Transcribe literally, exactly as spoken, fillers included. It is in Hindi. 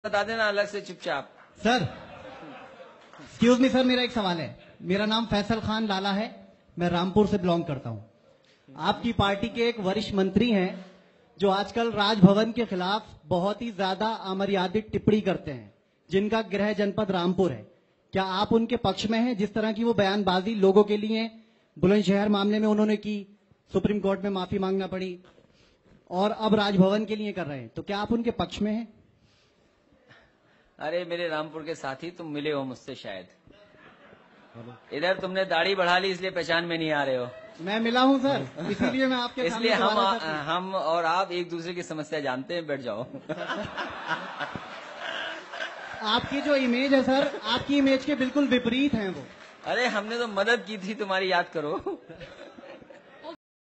बता देना अलग से चुपचाप। सर एक्सक्यूज मी सर, मेरा एक सवाल है। मेरा नाम फैसल खान लाला है, मैं रामपुर से बिलोंग करता हूं। आपकी पार्टी के एक वरिष्ठ मंत्री हैं जो आजकल राजभवन के खिलाफ बहुत ही ज्यादा अमर्यादित टिप्पणी करते हैं, जिनका गृह जनपद रामपुर है। क्या आप उनके पक्ष में हैं? जिस तरह की वो बयानबाजी लोगों के लिए बुलंदशहर मामले में उन्होंने की, सुप्रीम कोर्ट में माफी मांगना पड़ी, और अब राजभवन के लिए कर रहे हैं, तो क्या आप उनके पक्ष में हैं? अरे मेरे रामपुर के साथी, तुम मिले हो मुझसे शायद। इधर तुमने दाढ़ी बढ़ा ली इसलिए पहचान में नहीं आ रहे हो। मैं मिला हूं सर, इसीलिए मैं आपके इसलिए सामने हम सर हम और आप एक दूसरे की समस्या जानते हैं। बैठ जाओ। आपकी जो इमेज है सर, आपकी इमेज के बिल्कुल विपरीत हैं वो। अरे हमने तो मदद की थी तुम्हारी, याद करो।